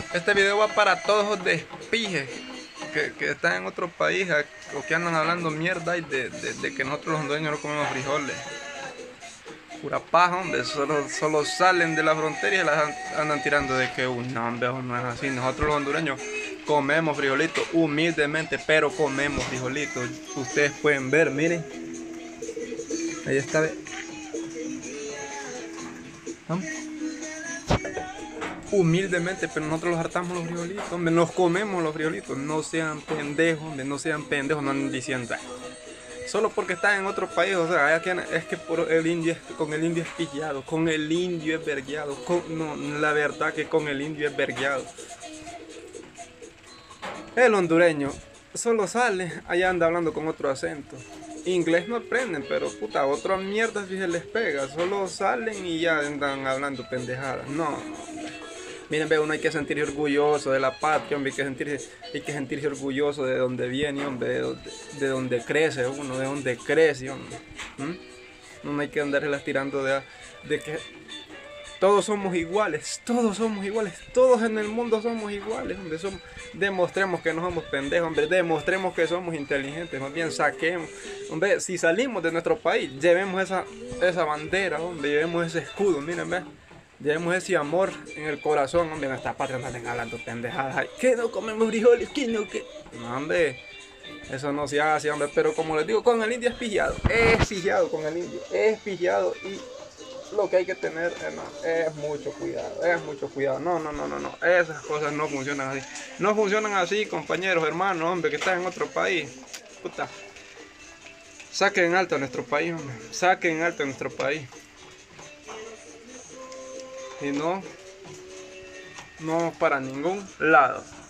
Este video va para todos los despijes que están en otro país o que andan hablando mierda y de que nosotros los hondureños no comemos frijoles. Pura paja, hombre, solo salen de la frontera y se las andan tirando de que no, hombre, no es así. Nosotros los hondureños comemos frijolitos humildemente, pero comemos frijolitos. Ustedes pueden ver, miren. Ahí está. ¿No? Humildemente, pero nosotros los hartamos los frijolitos, hombre, nos comemos los frijolitos. No sean pendejos, hombre, no sean pendejos, no andan diciendo solo porque están en otro país, o sea, es que por el indio, con el indio es pillado, con el indio es vergueado, no, la verdad que con el indio es vergueado. El hondureño solo sale, allá anda hablando con otro acento. Inglés no aprenden, pero puta, otras mierdas si se les pega, solo salen y ya andan hablando pendejadas. No. Miren, ve, uno hay que sentirse orgulloso de la patria, hombre, hay que sentirse orgulloso de donde viene, hombre, de donde crece uno, de donde crece, hombre. No hay que andarlas tirando de que todos somos iguales, todos en el mundo somos iguales, hombre. Demostremos que no somos pendejos, hombre, demostremos que somos inteligentes, más bien saquemos, hombre, si salimos de nuestro país, llevemos esa bandera, hombre, llevemos ese escudo, miren, ve. Llevemos ese amor en el corazón, hombre, en esta patria no estén hablando pendejadas. Que no comemos frijoles, que no, que... No, hombre, eso no se hace, hombre, pero como les digo, con el indio es pillado con el indio, es pillado y lo que hay que tener es mucho cuidado, no, esas cosas no funcionan así. No funcionan así, compañeros, hermanos, hombre, que están en otro país. Puta, saquen alto a nuestro país, hombre, saquen alto a nuestro país. Y no para ningún lado.